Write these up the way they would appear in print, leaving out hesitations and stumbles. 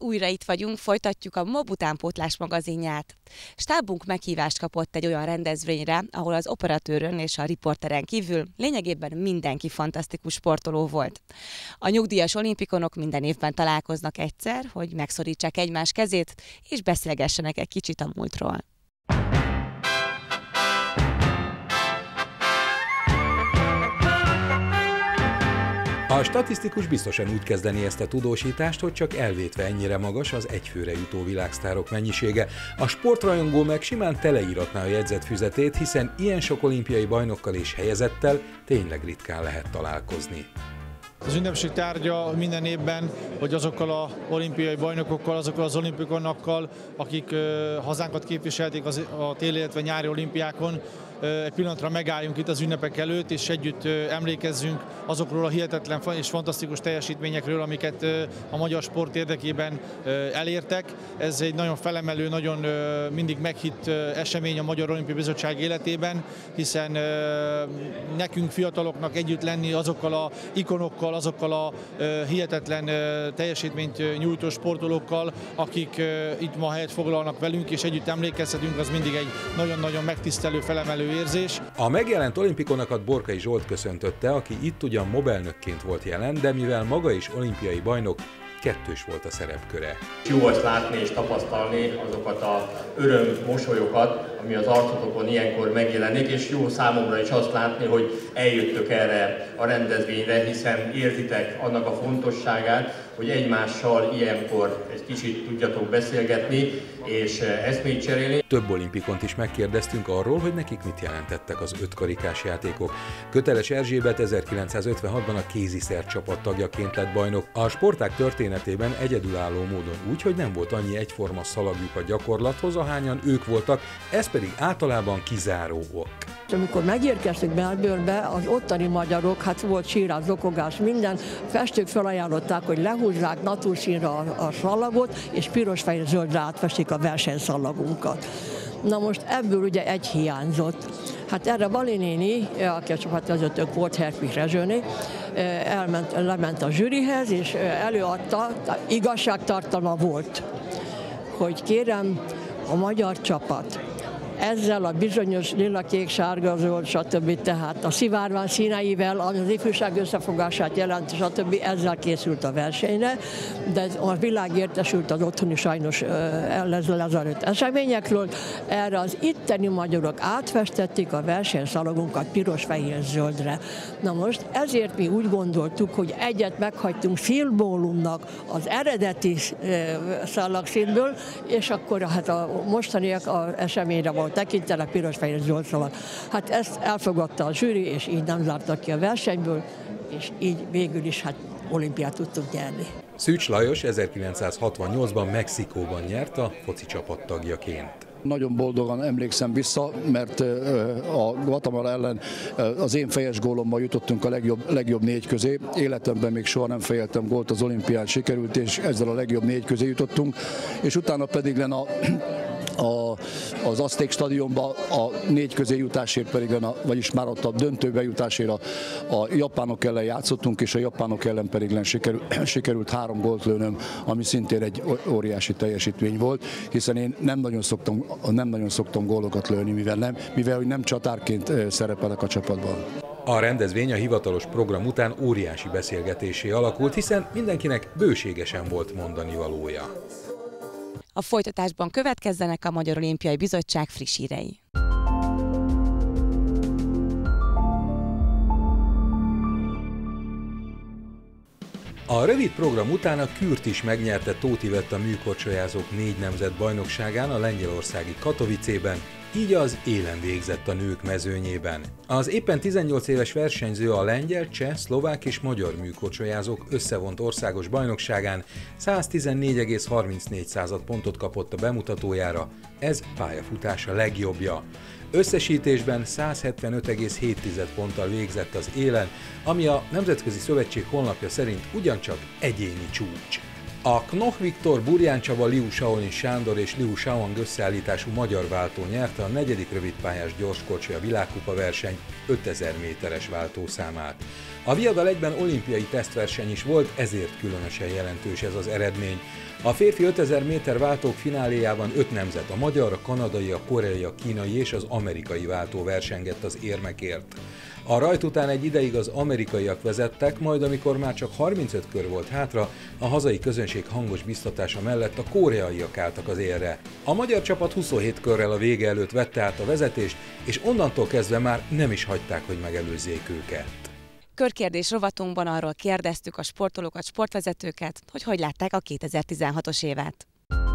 újra itt vagyunk, folytatjuk a MOB utánpótlás magazinját. Stábunk meghívást kapott egy olyan rendezvényre, ahol az operatőrön és a riporteren kívül lényegében mindenki fantasztikus sportoló volt. A nyugdíjas olimpikonok minden évben találkoznak egyszer, hogy megszorítsák egymás kezét, és beszélgessenek egy kicsit a múltról. A statisztikus biztosan úgy kezdeni ezt a tudósítást, hogy csak elvétve ennyire magas az egyfőre jutó világsztárok mennyisége. A sportrajongó meg simán teleíratná a jegyzetfüzetét, hiszen ilyen sok olimpiai bajnokkal és helyezettel tényleg ritkán lehet találkozni. Az ünnepség tárgya minden évben, hogy azokkal az olimpiai bajnokokkal, azokkal az olimpikonokkal, akik hazánkat képviselték a téli, illetve nyári olimpiákon, egy pillanatra megálljunk itt az ünnepek előtt, és együtt emlékezzünk azokról a hihetetlen és fantasztikus teljesítményekről, amiket a magyar sport érdekében elértek. Ez egy nagyon felemelő, nagyon mindig meghitt esemény a Magyar Olimpiai Bizottság életében, hiszen nekünk fiataloknak együtt lenni azokkal az ikonokkal, azokkal a hihetetlen teljesítményt nyújtó sportolókkal, akik itt ma helyet foglalnak velünk, és együtt emlékezhetünk, az mindig egy nagyon-nagyon megtisztelő, felemelő érzés. A megjelent olimpikonokat Borkai Zsolt köszöntötte, aki itt ugyan mobelnökként volt jelen, de mivel maga is olimpiai bajnok, kettős volt a szerepköre. Jó azt látni és tapasztalni azokat az mosolyokat, ami az arcotokon ilyenkor megjelenik, és jó számomra is azt látni, hogy eljöttök erre a rendezvényre, hiszen érzitek annak a fontosságát, hogy egymással ilyenkor egy kicsit tudjatok beszélgetni és eszmét cserélni. Több olimpikont is megkérdeztünk arról, hogy nekik mit jelentettek az ötkarikás játékok. Köteles Erzsébet 1956-ban a kéziszer csapat tagjaként lett bajnok. A sportág történetében egyedülálló módon úgy, hogy nem volt annyi egyforma szalagjuk a gyakorlathoz, ahányan ők voltak, ez pedig általában kizáró ok. Amikor megérkeztünk Melbourne-be, az ottani magyarok, hát volt sírás, zokogás, minden, festők felajánlották, hogy lehúzzák naturszínra a szallagot, és piros-fehér-zöldre átfestik a versenyszalagunkat. Na most ebből ugye egy hiányzott. Hát erre Bali néni, aki a csapatvezetőnk volt, Herpik Rezsőné, lement a zsűrihez, és előadta, igazságtartalma volt, hogy kérem, a magyar csapat ezzel a bizonyos lila, kék, sárga, zöld, stb. Tehát a szivárvány színeivel, az ifjúság összefogását jelent, stb. Ezzel készült a versenyre, de a világ értesült az otthoni sajnos lezárult eseményekről. Erre az itteni magyarok átfestették a versenyszalagunkat piros-fehér-zöldre. Na most ezért mi úgy gondoltuk, hogy egyet meghagytunk szilbólumnak az eredeti szalagszínből, és akkor hát a mostaniak az eseményre volt tekintenek piros-fehér-zöld szalag. Hát ezt elfogadta a zsűri, és így nem zártak ki a versenyből, és így végül is hát olimpiát tudtunk nyerni. Szűcs Lajos 1968-ban Mexikóban nyert a foci csapat tagjaként. Nagyon boldogan emlékszem vissza, mert a Guatemala ellen az én fejes gólommal jutottunk a legjobb négy közé. Életemben még soha nem fejeltem gólt, az olimpián sikerült, és ezzel a legjobb négy közé jutottunk, és utána pedig az Azték stadionba a négy közé jutásért pedig, vagyis már ott a döntőbe jutásért a japánok ellen játszottunk, és a japánok ellen pedig sikerült 3 gólt lőnöm, ami szintén egy óriási teljesítmény volt, hiszen én nem nagyon szoktam gólokat lőni, mivel hogy nem csatárként szerepelek a csapatban. A rendezvény a hivatalos program után óriási beszélgetésé alakult, hiszen mindenkinek bőségesen volt mondani valója. A folytatásban következzenek a Magyar Olimpiai Bizottság friss hírei. A rövid program után a Kürt is megnyerte Tóth Ivett a műkorcsolyázók 4 nemzet bajnokságán a lengyelországi Katowicében, így az élen végzett a nők mezőnyében. Az éppen 18 éves versenyző a lengyel, cseh, szlovák és magyar műkorcsolyázók összevont országos bajnokságán 114,34 pontot kapott a bemutatójára, ez pályafutása legjobbja. Összesítésben 175,7 ponttal végzett az élen, ami a Nemzetközi Szövetség honlapja szerint ugyancsak egyéni csúcs. A Knoch Viktor, Burján Csaba, Liu Shaolin Sándor és Liu Shaoang összeállítású magyar váltó nyerte a 4. rövidpályás gyorskocsi a világkupa verseny 5000 méteres váltószámát. A viadal egyben olimpiai tesztverseny is volt, ezért különösen jelentős ez az eredmény. A férfi 5000 méter váltók fináléjában 5 nemzet, a magyar, a kanadai, a koreai, a kínai és az amerikai váltó versengett az érmekért. A rajt után egy ideig az amerikaiak vezettek, majd amikor már csak 35 kör volt hátra, a hazai közönség hangos biztatása mellett a koreaiak álltak az élre. A magyar csapat 27 körrel a vége előtt vette át a vezetést, és onnantól kezdve már nem is hagyták, hogy megelőzzék őket. Körkérdés rovatunkban arról kérdeztük a sportolókat, sportvezetőket, hogy látták a 2016-os évet.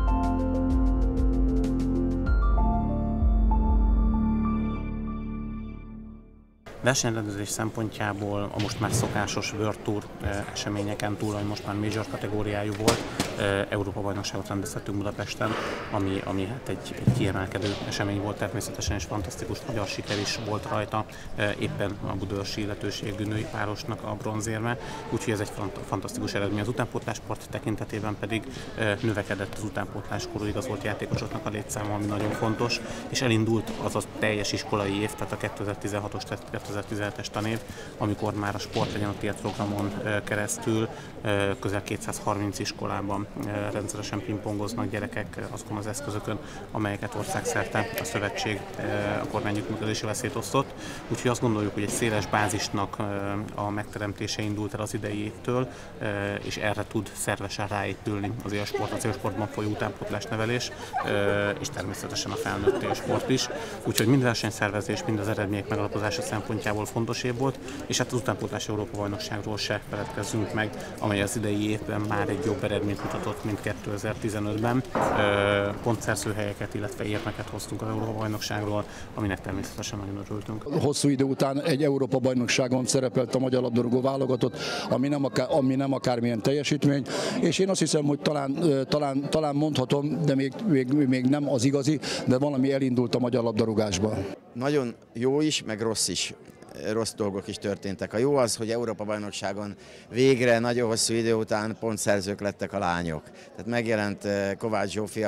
Versenyrendezés szempontjából a most már szokásos World Tour eseményeken túl, ami most már major kategóriájú volt, Európa-bajnokságot rendeztettünk Budapesten, ami hát egy kiemelkedő esemény volt természetesen, és fantasztikus magyar siker is volt rajta, éppen a budaörsi illetőségű női párosnak a bronzérme, úgyhogy ez egy fantasztikus eredmény. Az utánpótlásport tekintetében pedig növekedett az utánpótláskorú igazolt játékosoknak a létszáma, ami nagyon fontos, és elindult az a teljes iskolai év, tehát a 2016-os, 2017-es tanév, amikor már a Sportlegyen a Tiéd programon keresztül közel 230 iskolában rendszeresen pingpongoznak gyerekek azokon az eszközökön, amelyeket országszerte a szövetség a kormányügyműködési veszélyt osztott. Úgyhogy azt gondoljuk, hogy egy széles bázisnak a megteremtése indult el az idei évtől, és erre tud szervesen ráépülni az élsport, az élsportban folyó utánpótlásnevelés, és természetesen a felnőtt élsport is. Úgyhogy mind versenyszervezés, mind az eredmények megalapozása szempontjából fontos év volt, és hát az utánpótlás Európa-bajnokságról se feledkezzünk meg, amely az idei évben már egy jobb eredményt mutatott, mint 2015-ben. Pontszerzőhelyeket, illetve érmeket hoztunk az Európa-bajnokságról, aminek természetesen nagyon örültünk. Hosszú idő után egy Európa-bajnokságon szerepelt a magyar labdarúgó válogatott, ami nem akármilyen teljesítmény, és én azt hiszem, hogy talán mondhatom, de még nem az igazi, de valami elindult a magyar labdarúgásban. Nagyon jó is, meg rossz is. Rossz dolgok is történtek. A jó az, hogy Európa-bajnokságon végre nagyon hosszú idő után pontszerzők lettek a lányok. Tehát megjelent Kovács Zsófi,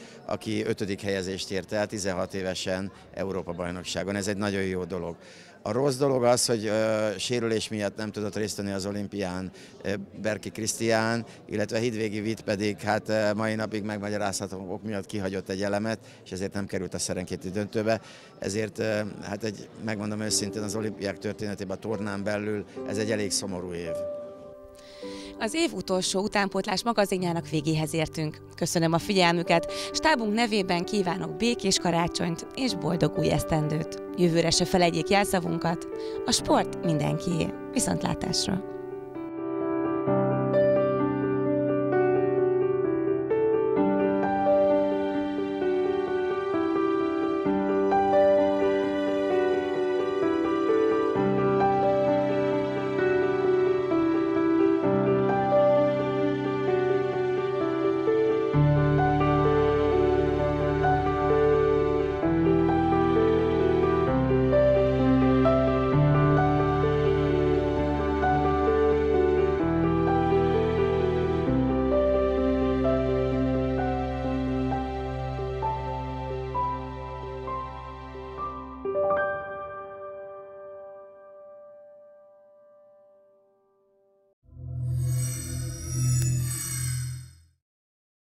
aki 5. helyezést ért el 16 évesen Európa-bajnokságon. Ez egy nagyon jó dolog. A rossz dolog az, hogy sérülés miatt nem tudott részt venni az olimpián Berki Krisztián, illetve Hidvégi Vit pedig hát mai napig megmagyarázható ok miatt kihagyott egy elemet, és ezért nem került a szerencsétli döntőbe. Ezért hát megmondom őszintén, az olimpiák történetében a tornán belül ez egy elég szomorú év. Az év utolsó utánpótlás magazinjának végéhez értünk. Köszönöm a figyelmüket, stábunk nevében kívánok békés karácsonyt és boldog új esztendőt. Jövőre se felejtjék jelszavunkat, a sport mindenkié. Viszontlátásra!